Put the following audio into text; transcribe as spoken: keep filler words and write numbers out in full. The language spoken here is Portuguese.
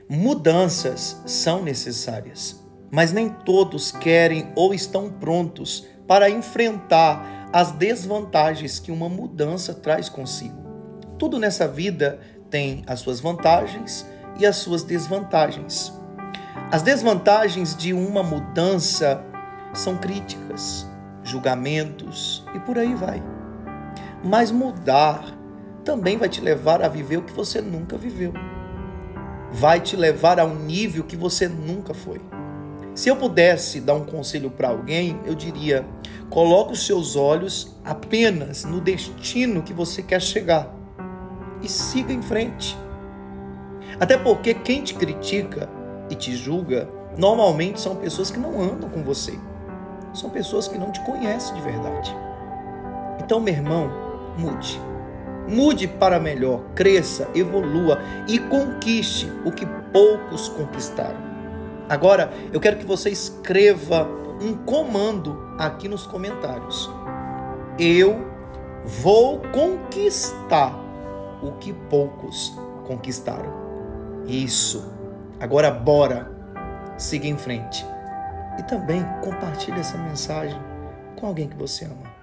Mudanças são necessárias, mas nem todos querem ou estão prontos para enfrentar as desvantagens que uma mudança traz consigo. Tudo nessa vida tem as suas vantagens e as suas desvantagens. As desvantagens de uma mudança são críticas, julgamentos e por aí vai. Mas mudar também vai te levar a viver o que você nunca viveu. Vai te levar a um nível que você nunca foi. Se eu pudesse dar um conselho para alguém, eu diria: coloque os seus olhos apenas no destino que você quer chegar e siga em frente. Até porque quem te critica e te julga, normalmente são pessoas que não andam com você. São pessoas que não te conhecem de verdade. Então, meu irmão, mude. Mude para melhor, cresça, evolua e conquiste o que poucos conquistaram. Agora, eu quero que você escreva um comando aqui nos comentários. Eu vou conquistar o que poucos conquistaram. Isso. Agora, bora. Siga em frente. E também compartilhe essa mensagem com alguém que você ama.